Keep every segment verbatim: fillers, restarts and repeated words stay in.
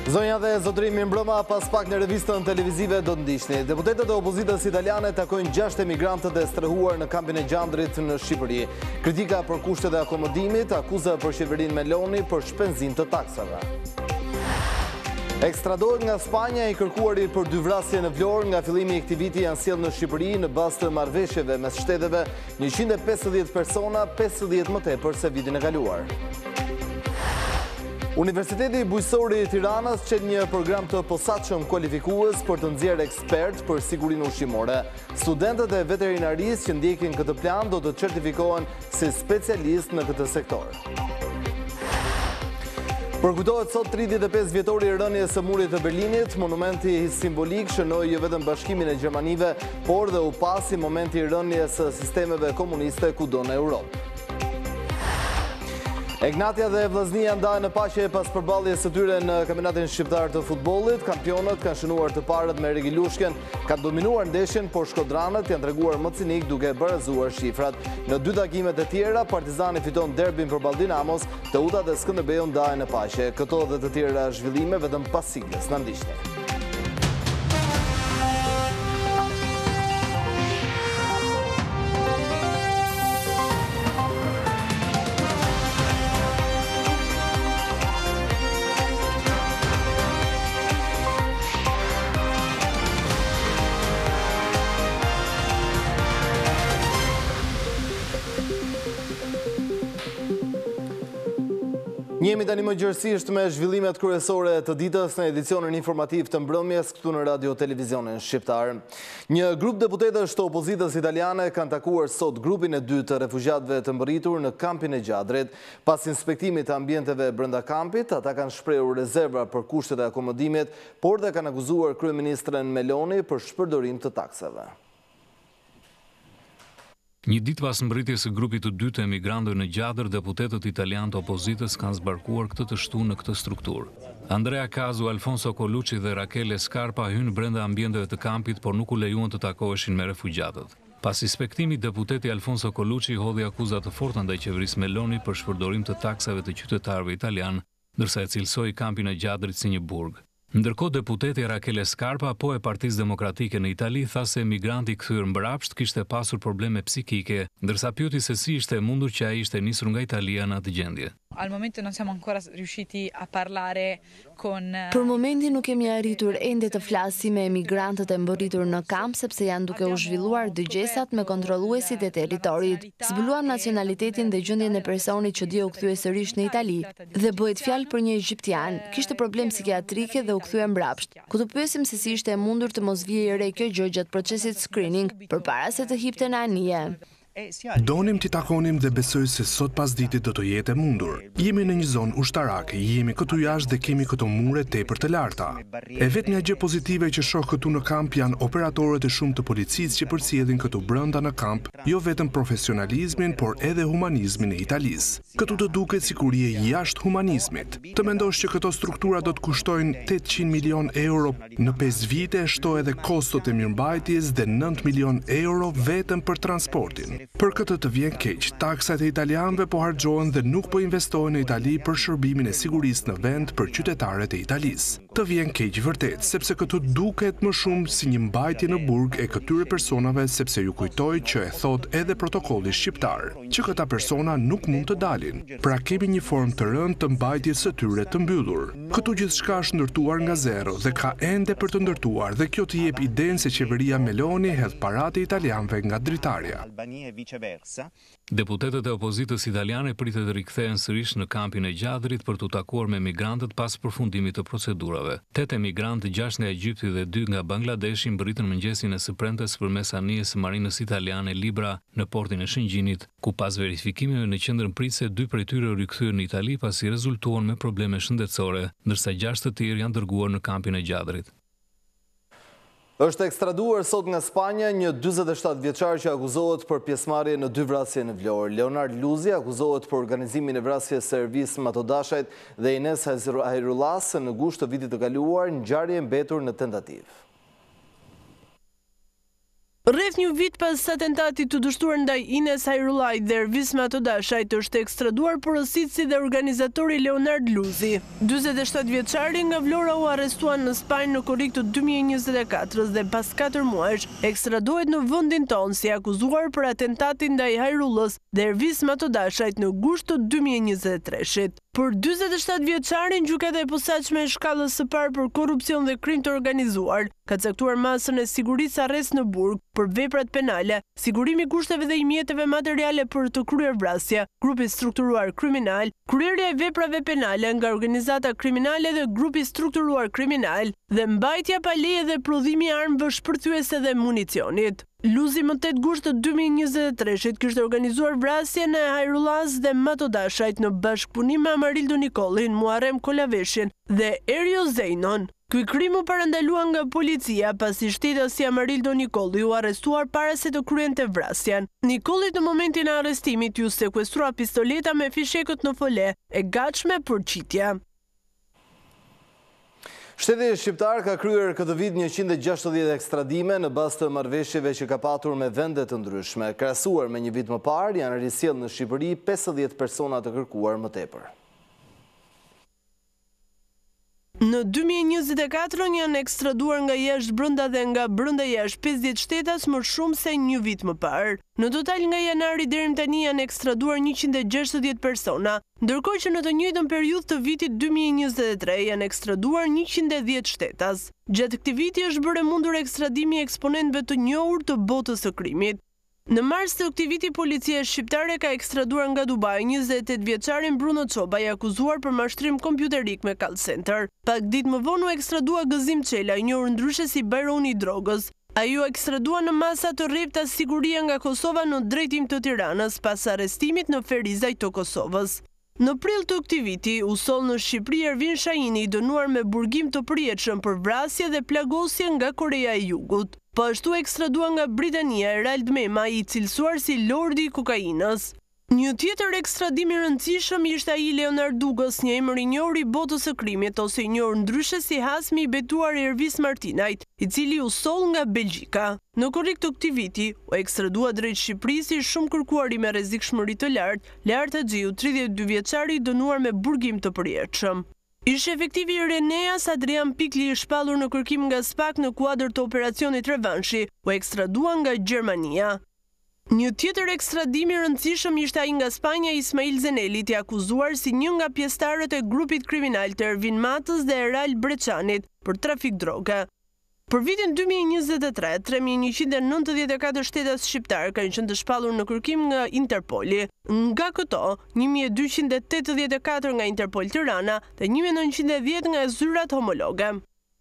Zonja dhe zotërimi mbrëma, pas pak në revistën televizive do të ndiqni. Deputetët e opozitës italiane takojnë gjashtë emigrantët e strehuar në kampin e Gjandrit në Shqipëri. Kritika për kushtet e akomodimit, akuza për qeverinë Meloni për shpenzim të taksave. Ekstradohet nga Spanja i kërkuari për dy vrasje në Vlorë nga fillimi i këtij viti janë sjellë në Shqipëri në bazë të marrëveshjeve mes shteteve njëqind e pesëdhjetë persona, pesëdhjetë më tepër se vitin e kaluar. Universiteti Bujësori i Tiranës qet një program të posaçëm kualifikues për të nxjerrë ekspert për sigurinë ushqimore. Studentët e veterinarisë që ndjekin këtë plan do të certifikohen si specialistë në këtë sektor. Përkujtohet sot tridhjetë e pesë vjetori i rënies së murit të Berlinit, monumenti simbolik shënoi jo vetëm bashkimin e Gjermanive, por dhe u pasi momenti i rënies së sistemeve komuniste kudo në Europë. Egnatia dhe Vllaznia ndajnë në paqe pas përballjes së tyre në kampionatin shqiptar të futbollit. Kampionët kanë shënuar të parët me Regilushken, kanë dominuar ndeshjen, por shkodranët janë treguar më cinik duke barazuar shifrat. Në dy takimet e tjera, Partizani fiton derbin përballë Dinamos, Teuta dhe Skënderbeu ndajnë në paqe. Këto dhe të tjera zhvillime vetëm pas sigles. Na ndiqni. Njemi tani më gjërësisht me zhvillimet kryesore të ditës në edicionin informativ të mbrëmjes këtu në radio televizionin shqiptar. Një grup deputetësh të opozitës italiane kanë takuar sot grupin e dytë të refugjatëve të mbërritur në kampin e Gjadrit. Pas inspektimit të ambienteve brenda kampit, ata kanë shprehur rezerva për kushtet e akomodimit, por dhe kanë akuzuar kryeministren Meloni për shpërdorim të taksave. Një ditë pas mbërritjes së grupit të dytë të emigrantëve në Gjadër, deputetët italianë të opozitës kanë zbarkuar këtë të shtunë në këtë strukturë. Andrea Casu, Alfonso Colucci dhe Rachele Scarpa hynë brenda ambienteve të kampit, por nuk u lejuan të takoheshin me refugjatët. Pas inspektimit, deputeti Alfonso Colucci hodhi akuza të forta ndaj qeverisë Meloni për shpërdorim të taksave të qytetarëve italianë, ndërsa e cilësoi kampin e Gjadrit si një burg. Ndërkohë deputeti Rachele Scarpa, po e Partisë Demokratike në Itali, tha se emigranti kthyer mbrapsht kishte pasur probleme psikike, ndërsa pyeti se si ishte e mundur që ai ishte nisur nga Italia në atë gjendje. Al momento non siamo ancora riusciti a parlare con Për momentin nuk kemi arritur ende të flasim me emigrantët e mbërritur në kamp sepse janë duke u zhvilluar dëgjesat me kontrolluesit e territorit. Zbuluam nacionalitetin dhe gjendjen e personit që dia u kthye sërish në Itali dhe bëhet fjalë për një egjiptian. Kishte problem psikiatrike dhe u kthye mbrapsht. Ku të pyesim se si ishte e mundur të mos vijë re kjo gjë gjatë procesit screening përpara se të hipte në anije. Donim t'i takonim dhe besoj se sot pas ditit do të jetë e mundur. Jemi në një zonë ushtarake, jemi këtu jashtë dhe kemi këto mure tepër të larta. E vetë një gjë pozitive që shoh këtu në kamp janë operatorët e shumë të policisë që përcjellin këtu brenda në kamp, jo vetëm profesionalizmin, por edhe humanizmin e Italisë. Këtu të duket sigurie jashtë humanizmit. Të mendosh që këto struktura do të kushtojnë tetëqind milion euro në pesë vite, shto edhe kostot e mirëmbajtjes dhe nëntë milion euro vetëm për transportin. Për këtë të vjen keq, taksat e italianëve po harxhohen dhe nuk po investohen në Itali për shërbimin e sigurisë në vend për qytetarët e Italisë. Të vjen keq vërtet, sepse këtu duket më shumë si një mbajtje në burg e këtyre personave sepse ju kujtoj që e thot edhe protokolli shqiptar, që këta persona nuk mund të dalin. Pra kemi një formë të rëndë të mbajtjes së tyre të mbyllur. Këtu gjithçka është ndërtuar nga zero dhe ka ende për të ndërtuar dhe kjo të jep idenë se qeveria Meloni hedh paratë e italianëve nga dritarja. Deputetët e opozitës italiane pritet të rikthehen sërish në kampin e Gjadrit për të takuar me emigrantët pas përfundimit të procedurave. Tetë emigrantë, gjashtë nga Egjipti dhe dy nga Bangladeshi, mbërritën mëngjesin e së premtes përmes anijes së marinës italiane Libra në portin e Shëngjinit, ku pas verifikimeve në qendrën pritëse dy prej tyre u rikthyer në Itali pasi rezultuan me probleme shëndetësore, ndërsa gjashtë të tjerë janë dërguar në kampin e Gjadrit. Është ekstraduar sot nga Spanja një dyzet e shtatë vjeçar që akuzohet për pjesëmarrje në dy vrasje në Vlorë. Leonard Luzi akuzohet për organizimin e vrasjes së Ervis Matodashajt dhe Ines Hajrullas në gusht të vitit të kaluar, ngjarje mbetur në tentativë. Deputetët e opozitës italiane kanë takuar sot grupin e dytë të refugjatëve të mbërritur në kampin e Gjadrit. Pas inspektimit të ambienteve brenda kampit, ata kanë shprehur rezerva për kushtet e akomodimit, por dhe kanë akuzuar kryeministren Meloni për shpërdorim të taksave. Rreth një vit pas atentatit të dështuar ndaj Ines Hajrullajt dhe Ervis Matodashajt është ekstraduar porositësi dhe organizatori Leonard Luzi. dyzet e shtatë vjeçari nga Vlora u arrestuan në Spanjë në korrik të dy mijë e njëzet e katër dhe pas katër muajsh ekstradohet në vendin tonë si akuzuar për atentatin ndaj Hajrullës dhe Ervis Matodashajt në gusht të dy mijë e njëzet e treshit. Për dyzet e shtatë vjeçarin, gjykata e posaçme e shkallës së parë për korrupsion dhe krim të organizuar ka caktuar masën e sigurisë arrest në burg për veprat penale, sigurimi kushteve dhe i mjeteve materiale për të kryer vrasje, grupi strukturuar kriminal, kryerja e veprave penale nga organizata kriminale dhe grupi strukturuar kriminal dhe mbajtja pa leje dhe prodhimi i armëve shpërthyese dhe municionit. Luzi më tetë gusht të dy mijë e njëzet e treshit kishte organizuar vrasjen e Hajrullaz dhe Matodashajt në bashkëpunim me Amarildo Nikolin, Muharrem Kolaveshin dhe Erio Zeinon. Ky krim u parandalua nga policia pasi shtetësi Amarildo Nikolli u arrestuar para se të kryente vrasjen. Nikollit në momentin e arrestimit ju sekuestrua pistoleta me fishekët në fole e gatshme për qitje. Shteti shqiptar ka kryer këtë vit njëqind e gjashtëdhjetë ekstradime në bazë të marrëveshjeve që ka patur me vende të ndryshme. Krahasuar me një vit më parë, janë risjellë në Shqipëri pesëdhjetë persona të kërkuar më tepër. Në dy mijë e njëzet e katër janë ekstraduar nga jashtë brenda dhe nga brenda jashtë pesëdhjetë shtetas më shumë se një vit më parë. Në total nga janari deri më tani janë ekstraduar njëqind e gjashtëdhjetë persona, ndërkohë që në të njëjtën periudhë të vitit dy mijë e njëzet e tre janë ekstraduar njëqind e dhjetë shtetas. Gjatë këtij viti është bërë mundur ekstradimi i eksponentëve të njohur të botës së krimit. Në mars të këtij viti, policia shqiptare ka ekstraduar nga Dubai njëzet e tetë vjeçarin Bruno Çoba, i akuzuar për mashtrim kompjuterik me call center. Pak ditë më vonë u ekstradua Gëzim Çela, i njohur ndryshe si Bajroni i drogës. Ai u ekstradua në masa të rrepta siguria nga Kosova në drejtim të Tiranës pas arrestimit në Ferizaj të Kosovës. Në prill të këtij viti, u soll në Shqipëri Ervin Shahini, i dënuar me burgim të përjetshëm për vrasje dhe plagosje nga Korea e Jugut. Po ashtu ekstradua nga Britania Erald Mema, i cilësuar si Lordi i kokainës. Një tjetër ekstradim i rëndësishëm ishte ai i Leonard Dugës, një emër i njohur i botës së krimit, ose i njohur ndryshe si Hasmi i betuar i Ervis Martinajt, i cili u soll nga Belgjika. Në korrik të këtij viti, u ekstradua drejt Shqipërisë i shumë kërkuari me rrezikshmëri të lartë, Lart Haxhiu, tridhjetë e dy vjeçari, i dënuar me burgim të përjetshëm. Ish efektivi i Reneas Adrian Pikli, i shpallur në kërkim nga SPAK në kuadër të operacionit Revanshi, u ekstradua nga Gjermania. Një tjetër ekstradim i rëndësishëm ishte ai nga Spanja Ismail Zenelit, i akuzuar si një nga pjesëtarët e grupit kriminal të Ervin Matës dhe Eral Breçanit për trafik droge. Për vitin dy mijë e njëzet e tre, tre mijë njëqind e nëntëdhjetë e katër shtetas shqiptar kanë qenë të shpallur në kërkim nga Interpoli. Nga këto, një mijë e dyqind e tetëdhjetë e katër nga Interpol Tirana dhe një mijë e nëntëqind e dhjetë nga zyrat homologe.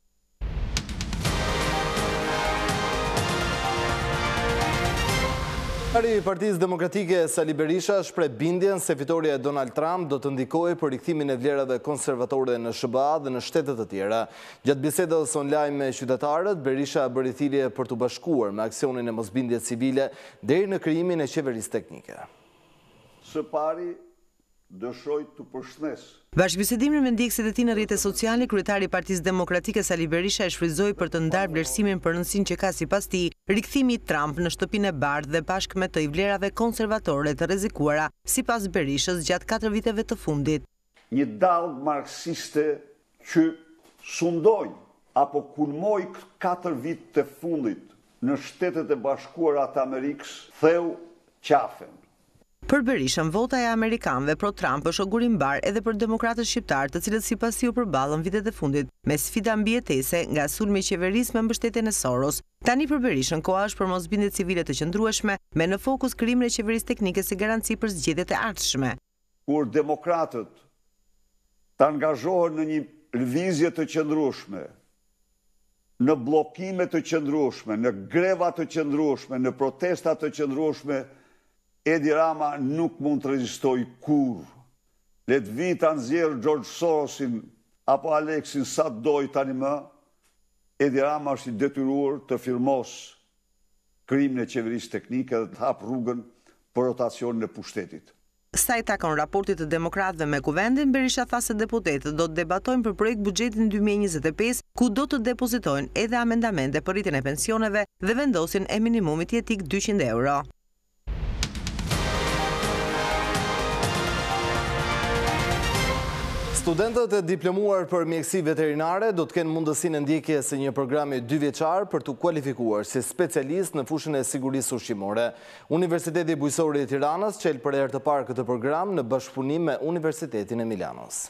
Kryetari i Partisë Demokratike Sali Berisha shpreh bindjen se fitoria e Donald Trump do të ndikojë për rikthimin e vlerave konservatore në S B A dhe në shtete të tjera. Gjatë bisedës online me qytetarët, Berisha bëri thirrje për të bashkuar me aksionin e mosbindjes civile deri në krijimin e qeverisë teknike. Së pari, dëshoj të përshëndes. Bashkëbisedimin me ndjekësit e tij në rrjetet sociale, kryetari i Partisë Demokratike Sali Berisha e shfrytëzoi për të ndarë vlerësimin për rëndësinë që ka sipas tij rikthimi i Trump në shtëpinë e bardhë dhe bashkë me të i vlerave konservatore të rrezikuara sipas Berishës gjatë katër viteve të fundit. Një dallë marksiste që sundoi apo kulmoi katër vite të fundit në Shtetet e Bashkuara të Amerikës theu qafen. Për Berishën, vota e amerikanëve pro-Trump është ogurimbar edhe për demokratët shqiptar, të cilët sipas tij u përballën vitet e fundit me sfida mbijetese nga sulmi i qeverisë me mbështetjen e Soros. Tani për Berishën koha është për mosbindje civile të qëndrueshme, me në fokus krijimin e qeverisë teknike si garanci për zgjedhjet e ardhshme. Kur demokratët të angazhohen në një lëvizje të qëndrueshme, në bllokime të qëndrueshme, në greva të qëndrueshme, në protesta të qëndrueshme, Edi Rama nuk mund të rezistoj kur. Le të vi ta nxjerrë George Sorosin apo Aleksin sa doj tani më, Edi Rama është i detyruar të firmos krijimin e qeverisë teknike dhe të hap rrugën për rotacionin e pushtetit. Sa i takon raportit të demokratëve me kuvendin, Berisha tha se deputetët do të debatojnë për projekt buxhetin dy mijë e njëzet e pesë, ku do të depozitojnë edhe amendamente për rritjen e pensioneve dhe vendosin e minimumit jetik dyqind euro. Studentët e diplomuar për mjekësi veterinare do të kenë mundësinë e ndjekjes së një programi dy vjeçar për të kualifikuar si specialist në fushën e sigurisë ushqimore. Universiteti Bujësori i Tiranës çel për herë të parë këtë program në bashkëpunim me Universitetin e Milanos.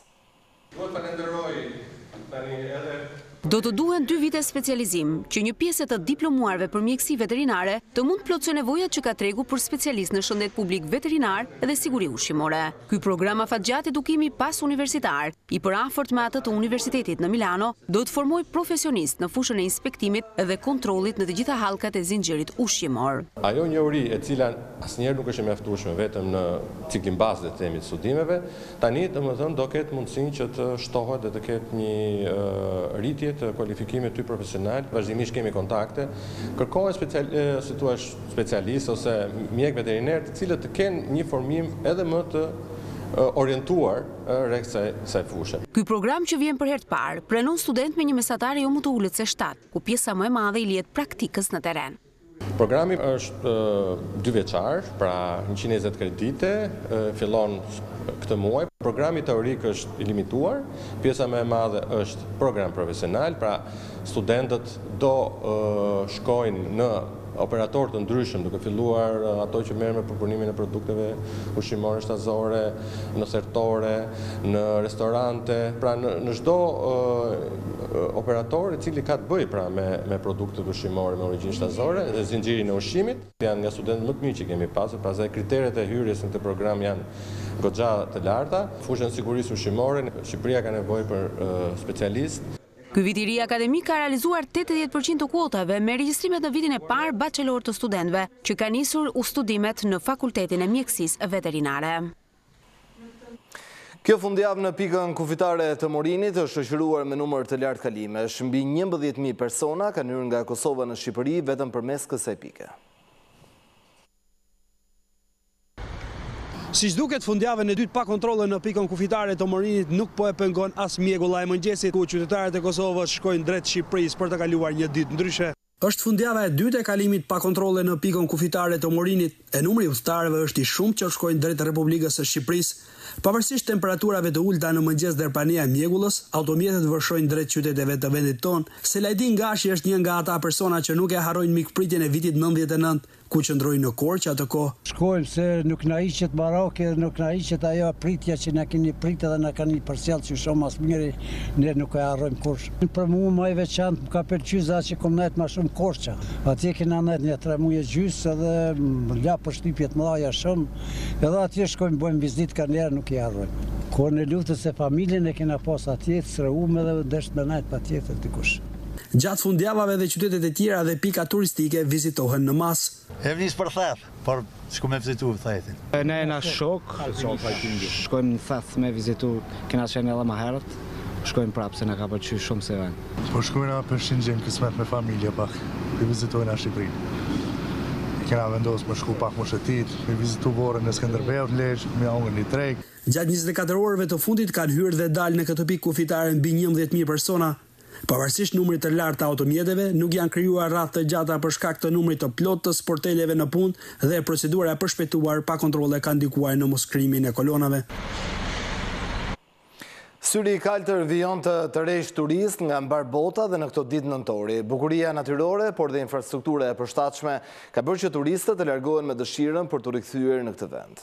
Do të duhen dy vite specializim, që një pjesë të diplomuarve për mjekësi veterinare të mund të plotësojë nevojat që ka tregu për specialist në shëndet publik veterinar dhe siguri ushqimore. Ky program afatgjatë edukimi pas universitar, i përafërt me atë të Universitetit në Milano, do të formojë profesionist në fushën e inspektimit dhe kontrollit në të gjitha hallkat e zinxhirit ushqimor. Ajo njohuri e cila asnjëherë nuk është e mjaftueshme vetëm në ciklin bazë të themit studimeve, tani domethënë do ketë mundësinë që të shtohet dhe të ketë një uh, rritje të kualifikimit ty profesional. Vazhdimisht kemi kontakte, kërkohen special, si thua specialistë ose mjek veterinar të cilët të kenë një formim edhe më të orientuar rreth kësaj fushë. Ky program që vjen për herë të parë pranon student me një mesatare jo më të ulët se shtatë, ku pjesa më e madhe i lihet praktikës në terren. Programi është dy vjeçar, pra njëqind e njëzet kredite, fillon këtë muaj. Programi teorik është i limituar, pjesa më e madhe është program profesional, pra studentët do shkojnë në operatorë të ndryshëm, duke filluar ato që merren me përpunimin e produkteve ushqimore shtazore, në thertore, në restorante, pra në, në çdo uh, operator i cili ka të bëjë pra me me produktet ushqimore me origjinë shtazore dhe zinxhirin e ushqimit. Janë nga studentët më të mirë që kemi pasur, pastaj kriteret e hyrjes në këtë program janë goxha të larta. Fushën e sigurisë ushqimore, Shqipëria ka nevojë për uh, specialistë. Ky vit i ri akademik ka realizuar tetëdhjetë përqind të kuotave me regjistrimet në vitin e parë bachelor të studentëve, që ka nisur u studimet në Fakultetin e Mjekësisë Veterinare. Kjo fundjavë në pikën kufitare të Morinit është shoqëruar me numër të lartë kalimesh. Mbi njëmbëdhjetë mijë persona kanë hyrë nga Kosova në Shqipëri vetëm përmes kësaj pike. Si duket, fundjavën e dytë pa kontrolle në pikën kufitare të Morinit nuk po e pengon as mjegulla e mëngjesit, ku qytetarët e Kosovës shkojnë drejt Shqipërisë për të kaluar një ditë ndryshe. Është fundjava e dytë e kalimit pa kontrolle në pikën kufitare të Morinit, e numri i udhëtarëve është i shumtë që shkojnë drejt Republikës së Shqipërisë. Pavarësisht temperaturave të ulta në mëngjes dhe erpania e mjegullës, automjetet vërshojnë drejt qyteteve të vendit tonë. Selajdin Gashi është një nga ata persona që nuk e harrojnë mikpritjen e vitit nëntëdhjetë e nëntë, ku qëndrojnë në Korçë atë kohë. Shkojmë se nuk na hiqet barake dhe nuk na hiqet ajo pritja që na keni pritë dhe na kanë përcjell që shumë mas miri, ne nuk e harrojmë kurrë. Për mua më i veçantë më ka pëlqyer atë që kom nejt më shumë Korçë. Atje kena nejt një tre muaj gjys edhe më la përshtypje të mëdha shumë. Edhe atje shkojmë bëjmë vizitë kanë herë nuk i harrojmë. Kur në luftës së familjen e kena pas atje, sreumë dhe desh me nejt patjetër dikush. Gjatë fundjavave dhe qytetet e tjera dhe pika turistike vizitohen në masë. E vnis për theth, por shku me vizitu thethin. Ne jena shok, shkojmë në theth me vizitu, kena qenë edhe më herët, shkojmë prapë se na ka pëlqyer shumë se vend. Po shkojna për Shëngjin kismet me familje pak, i vizitojna Shqipërinë. Kena vendosur për shku pak më shëtit, i vizitu Vorën në Skënderbeu, Lezhë, me ongën një treg. Gjatë njëzet e katër orëve të fundit kanë hyrë dhe dalë në këtë pikë kufitare mbi njëmbëdhjetë mijë persona. Pavarësisht numrit të lartë të automjeteve, nuk janë krijuar rrath të gjata për shkak të numrit të plotë të sporteleve në punë dhe procedura e përshpejtuar pa kontrolle ka ndikuar në moskrimin e kolonave. Syri i kaltër vijon të tërheq turist nga mbar bota dhe në këto ditë nëntori. Bukuria natyrore, por dhe infrastruktura e përshtatshme ka bërë që turistët të largohen me dëshirën për të rikthyer në këtë vend.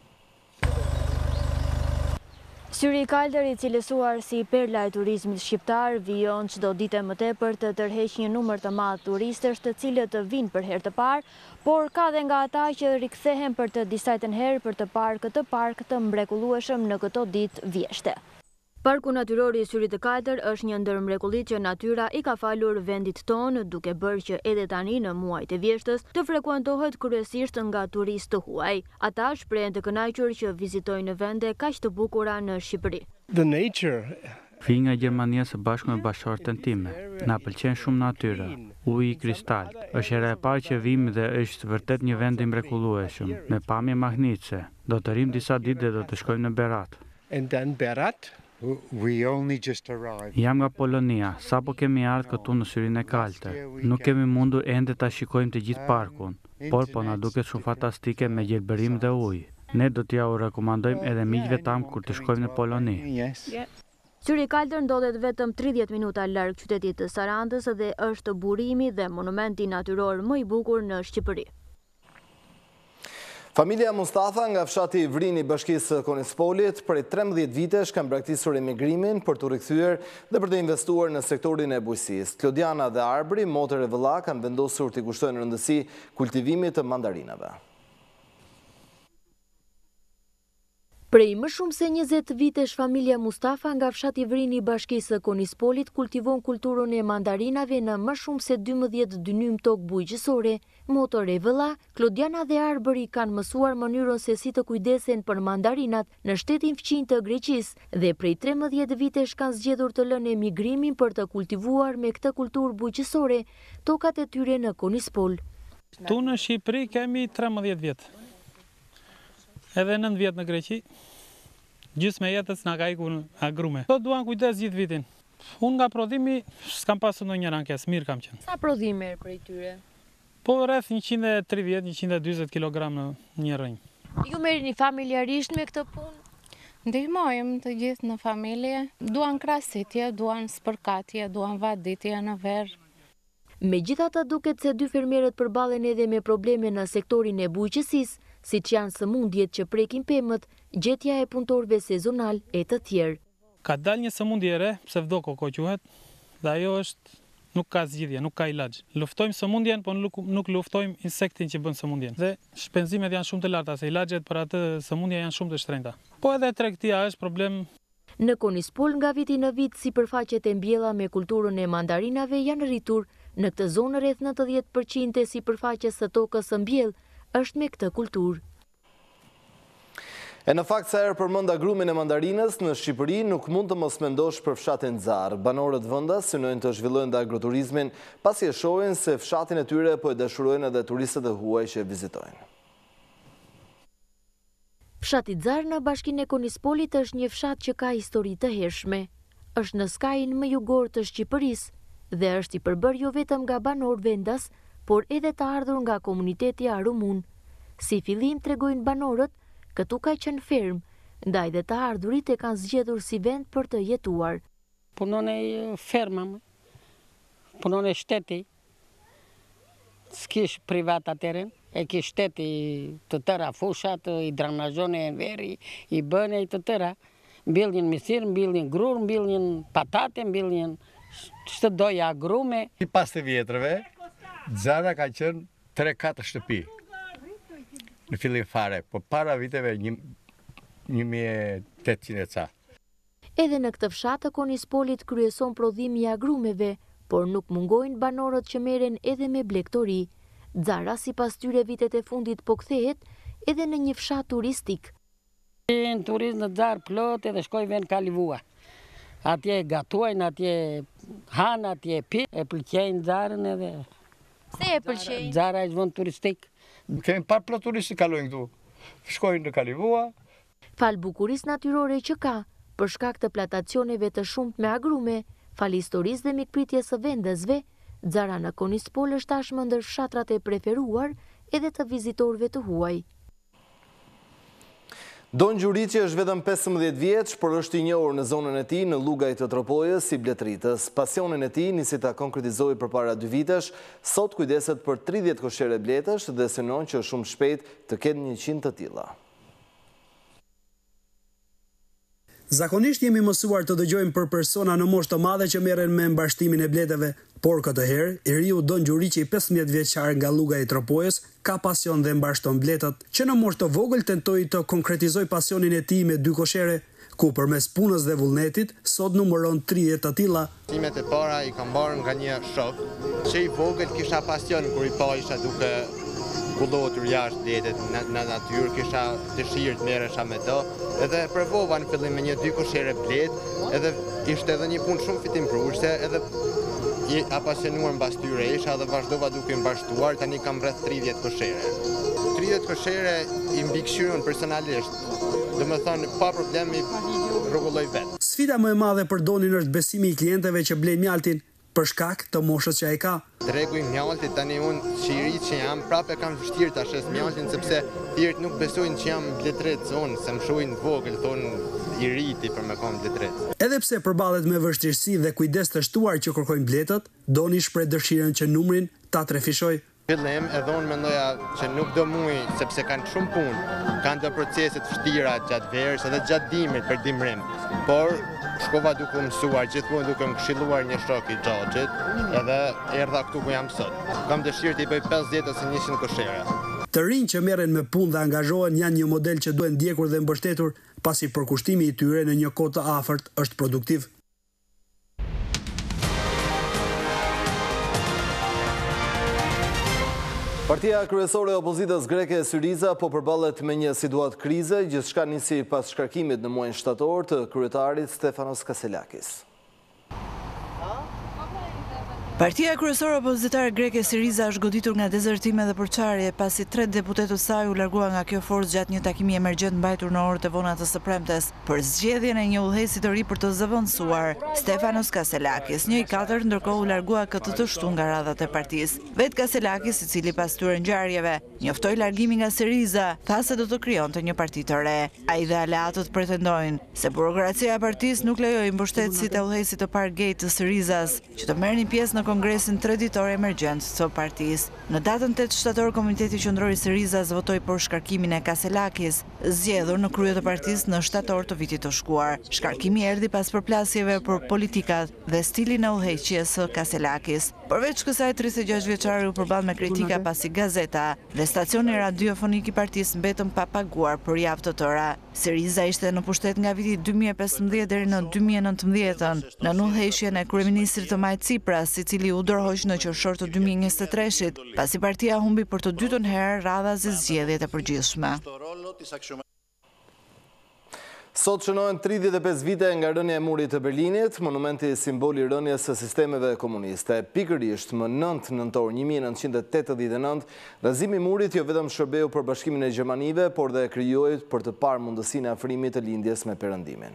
Syri i kaltër i cilësuar si perla e turizmit shqiptar vijon çdo ditë më tepër të tërheqë një numër të madh turistësh të cilët të vinë për herë të parë, por ka dhe nga ata që rikthehen për të disajtën herë për të parë këtë park të mrekullueshëm në këto ditë vjeshte. Parku natyror i Syrit të Kaltër është një ndër mrekullitë që natyra i ka falur vendit tonë, duke bërë që edhe tani në muajt e vjeshtës të frekuentohet kryesisht nga turistë të huaj. Ata shprehen të kënaqur që vizitojnë vende kaq të bukura në Shqipëri. The nature Vi nga Gjermania së bashku me bashkëshorten time. Na pëlqen shumë natyra, uji i kristal. Është hera e parë që vim dhe është vërtet një vend i mrekullueshëm, me pamje mahnitse. Do të rrim disa ditë dhe do të shkojmë në Berat. And then Berat? We only just arrived. Jam nga Polonia, sapo kemi ardhur këtu në Syrinë e Kalte. Nuk kemi mundur ende ta shikojmë të gjithë parkun, por po na duket shumë fantastike me gjelbërim dhe ujë. Ne do t'ja u rekomandojmë edhe miqve tam kur të shkojmë në Poloni. Syri i Kaltër ndodhet vetëm tridhjetë minuta larg qytetit të Sarandës dhe është burimi dhe monumenti natyror më i bukur në Shqipëri. Familja Mustafa nga fshati Vrini i Bashkisë Konispolit prej trembëdhjetë vitesh kanë braktisur emigrimin për të rikthyer dhe për të investuar në sektorin e bujqësisë. Klodiana dhe Arbri, motor e vëlla, kanë vendosur t'i kushtojnë rëndësi kultivimit të mandarinave. Prej më shumë se njëzet vitesh, familja Mustafa nga fshati Vrini i Bashkisë Konispolit kultivon kulturën e mandarinave në më shumë se dymbëdhjetë dynym tokë bujqësore. Motor e vëlla, Klodiana dhe Arbëri kanë mësuar mënyrën se si të kujdesen për mandarinat në shtetin fqin të Greqisë dhe prej trembëdhjetë vitesh kanë zgjedhur të lënë emigrimin për të kultivuar me këtë kulturë bujqësore tokat e tyre në Konispol. Tu në Shqipëri kemi trembëdhjetë vjet. Edhe nëntë vjet në Greqi, gjysmë e jetës nga ka ikur agrume. Do duan kujdes gjithë vitin. Unë nga prodhimi s'kam pasur ndonjë ankesë, mirë kam qenë. Sa prodhime prej tyre? Po rreth njëqind e tridhjetë deri njëqind e dyzet kilogram në një rrënjë. Ju merrni familjarisht me këtë punë? Ndihmojmë të gjithë në familje. Duan krasitje, duan spërkatje, duan vaditje në verë. Megjithatë, duket se dy fermerët përballen edhe me probleme në sektorin e bujqësisë, siç janë sëmundjet që prekin pemët, gjetja e punëtorëve sezonal e të tjerë. Ka dalë një sëmundje e re, pseudokoko quhet, dhe ajo është nuk ka zgjidhje, nuk ka ilaç. Luftojmë sëmundjen, por nuk, nuk luftojmë insektin që bën sëmundjen. Dhe shpenzimet janë shumë të larta, se ilaçet për atë sëmundje janë shumë të shtrenjta. Po edhe tregtia është problem. Në Konispol nga viti në vit, sipërfaqet e mbjella me kulturën e mandarinave janë rritur. Në këtë zonë rreth nëntëdhjetë përqind e sipërfaqes së tokës së mbjellë është me këtë kulturë. E në fakt sa herë përmend agrumin e mandarinës në Shqipëri, nuk mund të mos mendosh për fshatin Zar. Banorët vendas synojnë të zhvillojnë dhe agroturizmin, pasi e shohin se fshatin e tyre po e dashurojnë edhe turistët e huaj që e vizitojnë. Fshati Zar në bashkinë e Konispolit është një fshat që ka histori të hershme. Është në skajin më jugor të Shqipërisë dhe është i përbërë jo vetëm nga banorë vendas, por edhe të ardhur nga komuniteti Arumun. Si fillim tregojnë banorët, këtu ka qenë ferm, ndaj dhe të ardhurit e kanë zgjedhur si vend për të jetuar. Punon e ferma, punon e shteti, s'kish privat atëren, e kish shteti të tëra fushat, i dranazhone e veri, i bëne i të tëra, mbillin misir, mbillin grur, mbillin patate, mbillin çdo doja agrume. I pas të vjetrëve, Zara ka qenë tre katër shtëpi në fillim fare, po para viteve një mijë e tetëqind e ca. Edhe në këtë fshat të Konispolit kryeson prodhimi i agrumeve, por nuk mungojnë banorët që merren edhe me blegtori. Zara sipas tyre vitet e fundit po kthehet edhe në një fshat turistik. Në turizëm në Zar plot edhe shkojnë vend Kalivua. Atje gatuajnë, atje hanë, atje pi, e pëlqejnë Zarën edhe. Se e pëlqejnë? Zara është vend turistik. Kemi par plot turistë kalojnë këtu. Shkojnë në Kalivua. Fal bukurisë natyrore që ka, për shkak të plantacioneve të shumtë me agrume, fal historisë dhe mikpritjes së vendesve, Zara në Konispol është tashmë ndër fshatrat e preferuar edhe të vizitorëve të huaj. Don Gjuriqi është vetëm pesëmbëdhjetë vjeç, por është i njohur në zonën e tij në Llugaj të Tropojës si bletritës. Pasionin e tij nisi ta konkretizoi përpara dy vitesh, sot kujdeset për tridhjetë koshere bletësh dhe synon që shumë shpejt të ketë njëqind të tilla. Zakonisht jemi mësuar të dëgjojmë për persona në moshë të madhe që merren me mbashtimin e bletëve, por këtë herë, i riu Don Gjuriqi, pesëmbëdhjetë vjeçar nga Llugaj i Tropojës, ka pasion dhe mbashton bletët, që në moshë të vogël tentoi të konkretizoj pasionin e tij me dy koshere, ku përmes punës dhe vullnetit, sot numëron tridhjetë të tilla. Timet e para i kam marrë nga një shok, që i vogël kisha pasion kur i pa isha duke kullotur jashtë detet në, në natyrë, kisha dëshirë të merresha me to, edhe provova në fillim me një dy koshere blet, edhe ishte edhe një punë shumë fitimprurse, edhe i apasionuar mbas tyre isha dhe vazhdova duke mbashtuar, tani kam rreth tridhjetë koshere. tridhjetë koshere i mbikëqyrën personalisht, dhe më thënë pa problemi rregulloj vetë. Sfida më e madhe për Donin është besimi i klientëve që blejnë mjaltin për shkak të moshës që ai ka. Tregu i mjaltit tani unë qiri që jam, prapë kam vështirë ta shes mjaltin sepse thjesht nuk besojnë që jam bletret zonë, se më shohin vogël, thonë i riti për me kam bletret. Edhe pse përballet me vështirësi dhe kujdes të shtuar që kërkojnë bletët, Doni shpreh dëshirën që numrin ta trefishojë. Fillim edhe unë mendoja që nuk do muj sepse kanë shumë punë, kanë të proceset vështira gjatë verës edhe gjatë dimrit për dimrim, por shkova duke mësuar, gjithmonë duke më këshilluar një shok i Xhaxhit, edhe erdha këtu ku jam sot. Kam dëshirë të i bëj pesëdhjetë ose njëqind koshere. Të rinj që merren me punë dhe angazhohen janë një model që duhet ndjekur dhe mbështetur, pasi përkushtimi i tyre në një kohë të afërt është produktiv. Partia kryesore e opozitës greke Syriza po përballet me një situatë krize, gjithçka nisi pas shkarkimit në muajin shtator të kryetarit Stefanos Kaselakis. Partia kryesore opozitare greke Syriza është goditur nga dezertime dhe përçarje pasi tre deputetët saj u largua nga kjo forcë gjatë një takimi emergjent mbajtur në orët e vona të së premtes për zgjedhjen e një udhëheci të ri për të zëvendësuar. Stefanos Kaselakis, një i katërt, ndërkohë u largua këtë të shtunë nga radhat e partisë. Vet Kaselakis, i cili pas këtyre ngjarjeve njoftoi largimin nga Syriza, tha se do të krijonte një parti të re. Ai dhe aleatët pretendojnë se burokracia e partisë nuk lejoi mbështetësit e udhëhecit të Pargate të Syrizas që të merrnin pjesë në Kongresin Traditor Emergjent të partisë. Në datën tetë shtator, Komiteti Qendror i Syrizas votoi për shkarkimin e Kaselakis, zgjedhur në krye të partisë në shtator të vitit të shkuar. Shkarkimi erdhi pas përplasjeve për politikat dhe stilin e udhëheqjes së Kaselakis. Përveç kësaj, tridhjetë e gjashtë vjeçari u përball me kritika pasi gazeta dhe stacioni radiofonik i partisë mbetën pa paguar për javë të tëra. Syriza ishte në pushtet nga viti dy mijë e pesëmbëdhjetë deri në dy mijë e nëntëmbëdhjetë, në udhëheqjen e kryeministrit të Majt Tsipras, i cili u dorëhoq në qershor të dy mijë e njëzet e treshit, pasi partia humbi për të dytën herë radha zi zgjedhjet e përgjithshme. Sot shënohen tridhjetë e pesë vite nga rënja e murit të Berlinit, monumenti simboli rënjes së sistemeve komuniste. Pikërisht më nëntë nëntor një mijë e nëntëqind e tetëdhjetë e nëntë, rrëzimi i murit jo vetëm shërbeu për bashkimin e Gjermanive, por dhe krijoi për të parë mundësinë e afrimit të lindjes me Perëndimin.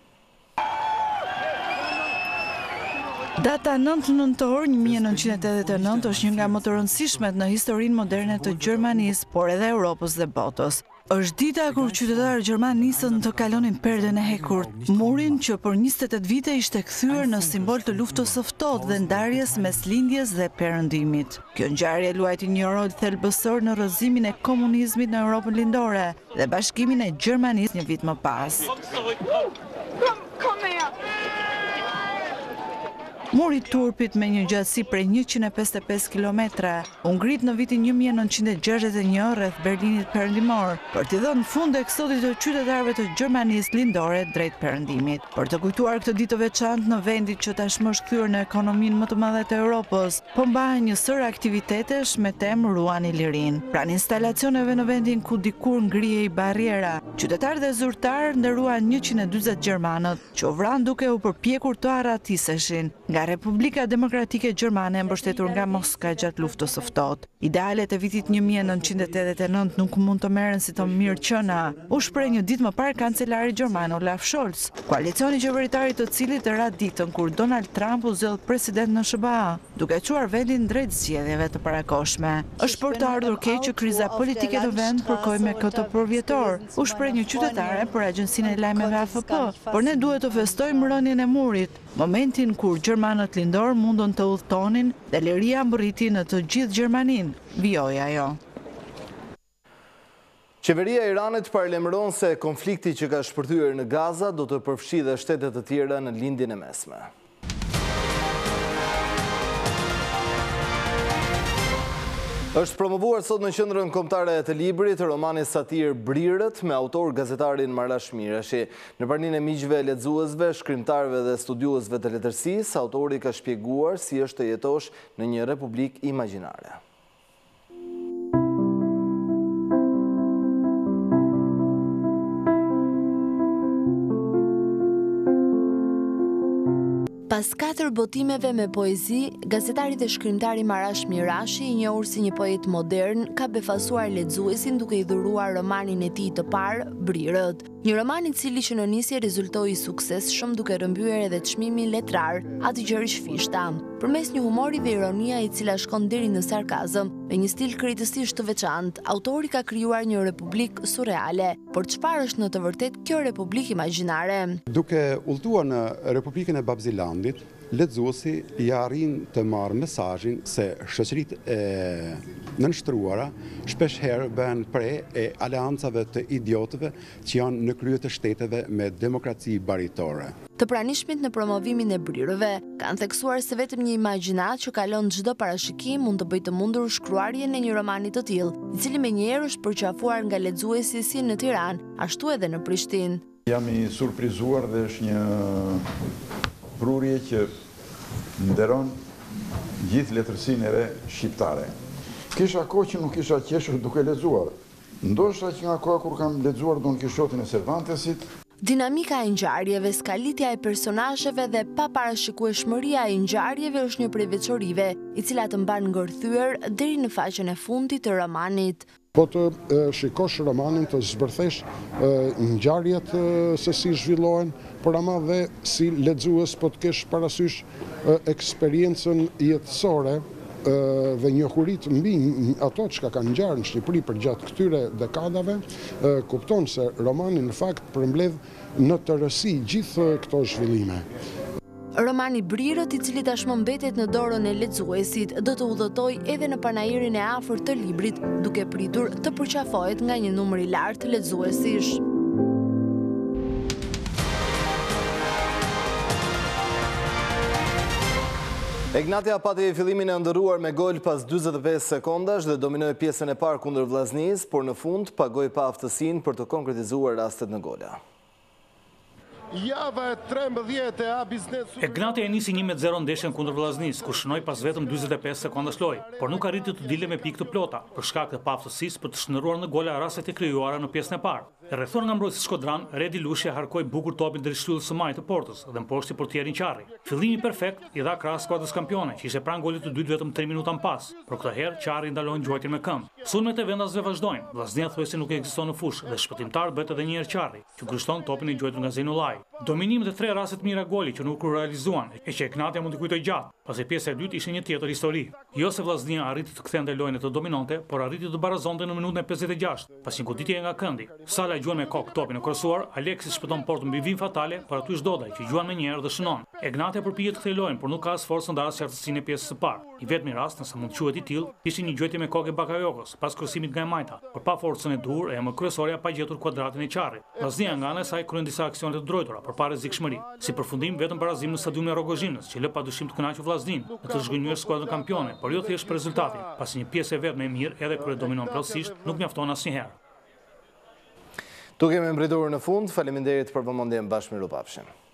Data nëntë nëntor një mijë e nëntëqind e tetëdhjetë e nëntë është një nga më të rëndësishmet në historinë moderne të Gjermanisë, por edhe Europës dhe botës. Është dita kur qytetarët gjerman nisën të kalonin perden e hekur, murin që për njëzet e tetë vite ishte kthyer në simbol të luftës së ftohtë dhe ndarjes mes lindjes dhe perëndimit. Kjo ngjarje luajti një rol thelbësor në rrëzimin e komunizmit në Europën lindore dhe bashkimin e Gjermanisë një vit më pas. Muri turpit me një gjatësi prej njëqind e pesëdhjetë e pesë kilometra u ngrit në vitin një mijë e nëntëqind e gjashtëdhjetë e një rreth Berlinit perëndimor për t'i dhënë fund eksotit të qytetarëve të Gjermanisë lindore drejt perëndimit. Për të kujtuar këtë ditë të veçantë në vendit që tashmë është kthyer në ekonominë më të madhe të Europës, po mbahen një sër aktivitetesh me temë Ruani Lirin. Pranë instalacioneve në vendin ku dikur ngrihej barriera, qytetarë dhe zyrtarë nderuan njëqind e dyzet gjermanët që u vranë duke u përpjekur të arratiseshin nga Republika Demokratike Gjermane mbështetur nga Moska gjatë luftës së ftohtë. Idealet e vitit një mijë e nëntëqind e tetëdhjetë e nëntë nuk mund të merren si të mirë qëna, u shpreh një ditë më parë kancelari gjerman Olaf Scholz, koalicioni qeveritar i të cilit ra ditën kur Donald Trump u zgjedh president në S B A, duke çuar vendin drejt zgjedhjeve të parakohshme. Është për të ardhur keq që kriza politike në vend përkoi me këtë përvjetor, u shpreh një qytetare për agjencinë e lajmeve A F P, por ne duhet të festojmë rënien e murit, momentin kur gjermanët lindor mundën të udhtonin dhe liria mbërriti në të gjithë Gjermaninë, vijoi ajo. Qeveria e Iranit paralajmëron se konflikti që ka shpërthyer në Gaza do të përfshijë dhe shtete të tjera në lindjen e mesme. Është promovuar sot në qendrën kombëtare të librit romani satir Brirët me autor gazetarin Marash Mirashi. Në praninë e miqve lexuesve, shkrimtarëve dhe studiuesve të letërsisë, autori ka shpjeguar si është të jetosh në një republikë imagjinare. Pas katër botimeve me poezi, gazetari dhe shkrimtari Marash Mirashi, i njohur si një poet modern, ka befasuar lexuesin duke i dhuruar romanin e tij të parë, Brirët. Një roman i cili që në nisje rezultoi i suksesshëm duke rrëmbyer edhe çmimin letrar, atë gjërish fishta. Përmes një humori dhe ironia i cila shkon deri në sarkazëm, me një stil kritikisht të veçantë, autori ka krijuar një republik surreale. Por çfarë është në të vërtetë kjo republikë imagjinare? Duke udhëtuar në Republikën e Babzilandit, lexuesi i arrin të marrë mesazhin se shoqëritë e nënshtruara shpesh herë bëhen pre e aleancave të idiotëve që janë në krye të shteteve me demokraci baritore. Të pranishmit në promovimin e Brirëve kanë theksuar se vetëm një imagjinat që kalon çdo parashikim mund të bëjë të mundur shkruarjen e një romani të tillë, i cili menjëherë është përqafuar nga lexuesi si në Tiranë, ashtu edhe në Prishtinë. Jam i surprizuar dhe është një prurje që nderon gjithë letërsinë e re shqiptare. Kisha kohë që nuk kisha qeshur duke lexuar. Ndoshta që nga koha kur kam lexuar Don Kishotin e Cervantesit. Dinamika e ngjarjeve, skalitja e personazheve dhe paparashikueshmëria e ngjarjeve është një prej veçorive, i cila të mban ngërthyer deri në faqen e fundit të romanit. Po të shikosh romanin, të zbërthesh ngjarjet se si zhvillohen, por ama dhe si lexues po të kesh parasysh eksperiencën jetësore dhe njohurit mbi ato që kanë ngjarë në Shqipëri për gjatë këtyre dekadave, kupton se romani në fakt përmbledh në tërësi gjithë këto zhvillime. Romani Brirët, i cili tashmë mbetet në dorën e lexuesit, do të udhëtojë edhe në panairin e afërt të librit, duke pritur të përqafohet nga një numër i lartë lexuesish. Egnatia pati fillimin e ndëruar me gol pas dyzet e pesë sekondash dhe dominoi pjesën e parë kundër Vllaznisë, por në fund pagoi pa aftësinë për të konkretizuar rastet në gola. Java e trembëdhjetë e A Biznes. Egnatia e nisi një me zero ndeshjen kundër Vllaznisë, ku shënoi pas vetëm dyzet e pesë sekondash lojë, por nuk arriti të dilë me pikë të plota për shkak të paaftësisë për të shndërruar në gola rastet e krijuara në pjesën e parë. E rrethuar nga mbrojtësi Shkodran, Redi Lushja harkoi bukur topin drejt shtyllës së majtë të portës dhe mposhti portierin Qarri. Fillimi perfekt i dha krah skuadrës kampione, që ishte pranë golit të dytë vetëm tre minuta më pas. Por këtë herë Qarri ndaloi ngjojtjen me këmbë. Sulmet e vendasve vazhdojnë. Vllaznia thuajse nuk ekziston në fushë dhe shpëtimtar bëhet edhe një herë Qarri, që kërshton topin e gjuajtur nga Zeinullaj. Dominim dhe tre raste të mira goli që nuk u realizuan, e që Egnatia mund të kujtojë gjatë, pasi pjesa e dytë ishte një tjetër histori. Jo se Vllaznia arriti të kthente lojën e të dominonte, por arriti të barazonte në minutën e pesëdhjetë e gjashtë, pas një goditje nga këndi. Sala e gjuan me kokë topin e kryesuar, Aleksis shpëton portën mbi vim fatale, por aty është Dodaj që gjuan më një herë dhe shënon. Egnatia përpiqet të kthejë lojën, por nuk ka as forcën ndarës qartësinë e pjesës së parë. I vetmi rast, nëse mund quhet i tillë, ishte një gjojtje me kokë Bakayokos, pas kryesimit nga e majta, por pa forcën e duhur e më kryesorja pa gjetur kuadratin e Qarrit. Vllaznia nga ana e saj kryen disa aksione të drojtura, por pa rrezikshmëri. Si përfundim vetëm barazim në stadiumin e Rogozhinës, që lë padyshim të kënaqur Vllaznin, në të zhgënjur skuadrën kampione, por jo thjesht për rezultatin, pasi një pjesë e vet më e mirë, edhe kur e dominon plotësisht, nuk mjafton asnjëherë. Tu kemi mbritur në fund, faleminderit për vëmendjen, bashkë me Rupapshin.